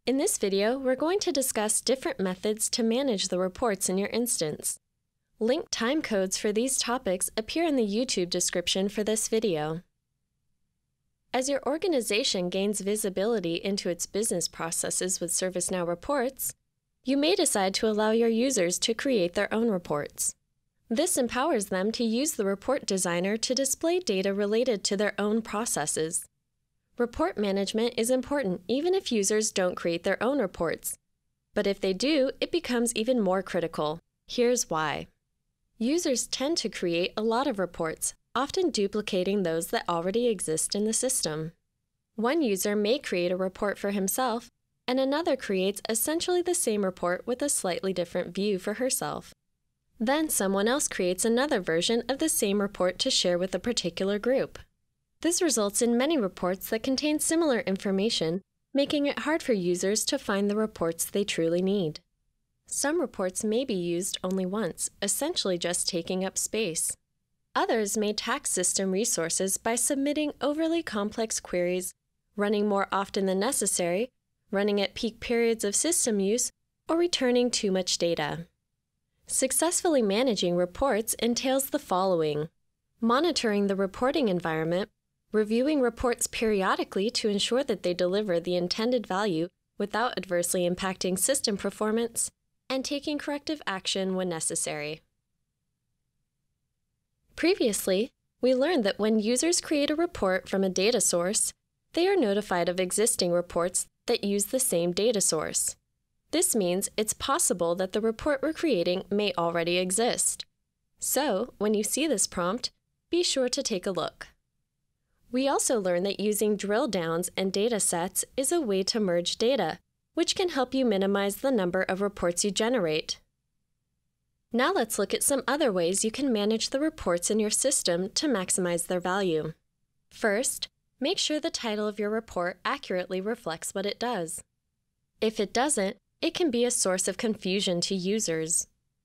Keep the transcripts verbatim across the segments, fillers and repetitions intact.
In this video, we're going to discuss different methods to manage the reports in your instance. Linked timecodes for these topics appear in the YouTube description for this video. As your organization gains visibility into its business processes with ServiceNow reports, you may decide to allow your users to create their own reports. This empowers them to use the report designer to display data related to their own processes. Report management is important even if users don't create their own reports. But if they do, it becomes even more critical. Here's why. Users tend to create a lot of reports, often duplicating those that already exist in the system. One user may create a report for himself, and another creates essentially the same report with a slightly different view for herself. Then someone else creates another version of the same report to share with a particular group. This results in many reports that contain similar information, making it hard for users to find the reports they truly need. Some reports may be used only once, essentially just taking up space. Others may tax system resources by submitting overly complex queries, running more often than necessary, running at peak periods of system use, or returning too much data. Successfully managing reports entails the following: monitoring the reporting environment, reviewing reports periodically to ensure that they deliver the intended value without adversely impacting system performance, and taking corrective action when necessary. Previously, we learned that when users create a report from a data source, they are notified of existing reports that use the same data source. This means it's possible that the report we're creating may already exist. So, when you see this prompt, be sure to take a look. We also learned that using drill downs and data sets is a way to merge data, which can help you minimize the number of reports you generate. Now let's look at some other ways you can manage the reports in your system to maximize their value. First, make sure the title of your report accurately reflects what it does. If it doesn't, it can be a source of confusion to users.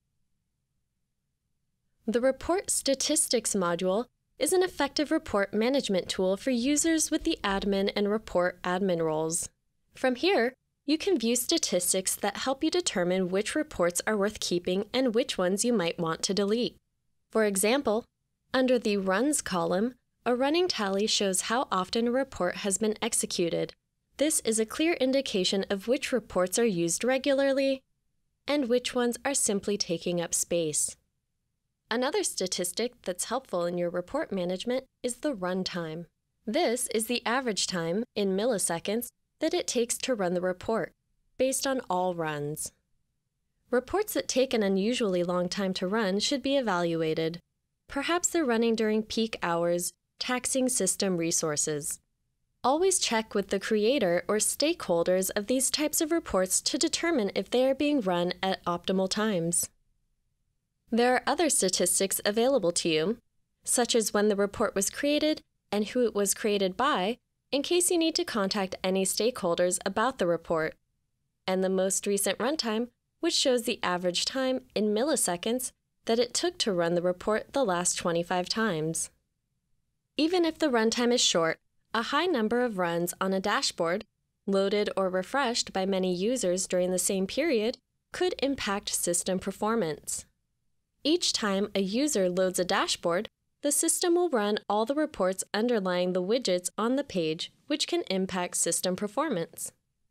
The Report Statistics module is an effective report management tool for users with the admin and report admin roles. From here, you can view statistics that help you determine which reports are worth keeping and which ones you might want to delete. For example, under the Runs column, a running tally shows how often a report has been executed. This is a clear indication of which reports are used regularly and which ones are simply taking up space. Another statistic that's helpful in your report management is the run time. This is the average time, in milliseconds, that it takes to run the report, based on all runs. Reports that take an unusually long time to run should be evaluated. Perhaps they're running during peak hours, taxing system resources. Always check with the creator or stakeholders of these types of reports to determine if they are being run at optimal times. There are other statistics available to you, such as when the report was created and who it was created by, in case you need to contact any stakeholders about the report, and the most recent runtime, which shows the average time in milliseconds that it took to run the report the last twenty-five times. Even if the runtime is short, a high number of runs on a dashboard, loaded or refreshed by many users during the same period, could impact system performance. Each time a user loads a dashboard, the system will run all the reports underlying the widgets on the page, which can impact system performance.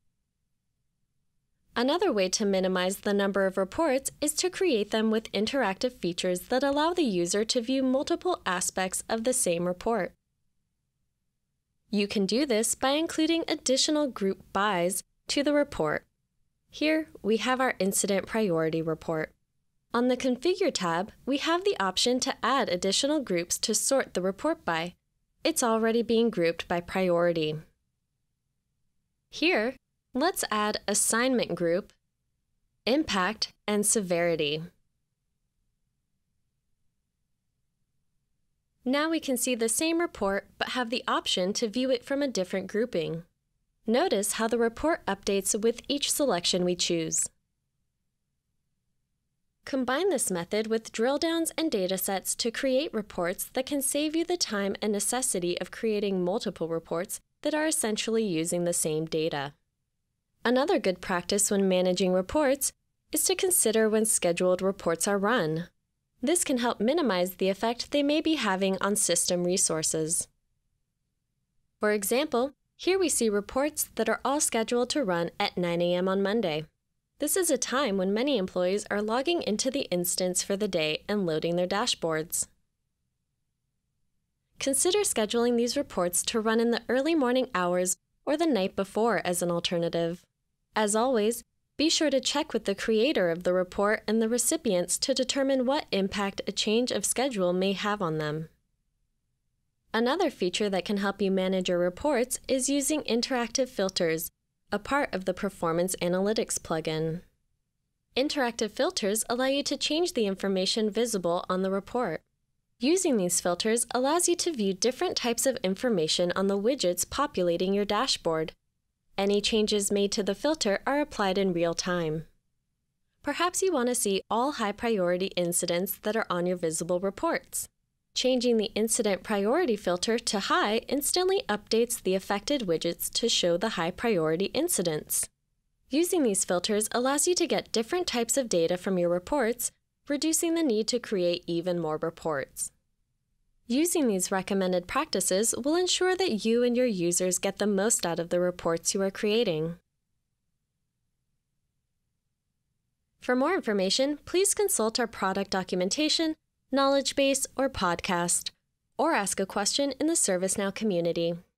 Another way to minimize the number of reports is to create them with interactive features that allow the user to view multiple aspects of the same report. You can do this by including additional group bys to the report. Here, we have our incident priority report. On the Configure tab, we have the option to add additional groups to sort the report by. It's already being grouped by priority. Here, let's add Assignment Group, Impact, and Severity. Now we can see the same report but have the option to view it from a different grouping. Notice how the report updates with each selection we choose. Combine this method with drill downs and datasets to create reports that can save you the time and necessity of creating multiple reports that are essentially using the same data. Another good practice when managing reports is to consider when scheduled reports are run. This can help minimize the effect they may be having on system resources. For example, here we see reports that are all scheduled to run at nine A M on Monday. This is a time when many employees are logging into the instance for the day and loading their dashboards. Consider scheduling these reports to run in the early morning hours or the night before as an alternative. As always, be sure to check with the creator of the report and the recipients to determine what impact a change of schedule may have on them. Another feature that can help you manage your reports is using interactive filters, a part of the Performance Analytics plugin. Interactive filters allow you to change the information visible on the report. Using these filters allows you to view different types of information on the widgets populating your dashboard. Any changes made to the filter are applied in real time. Perhaps you want to see all high-priority incidents that are on your visible reports. Changing the incident priority filter to high instantly updates the affected widgets to show the high-priority incidents. Using these filters allows you to get different types of data from your reports, reducing the need to create even more reports. Using these recommended practices will ensure that you and your users get the most out of the reports you are creating. For more information, please consult our product documentation, knowledge base, or podcast, or ask a question in the ServiceNow community.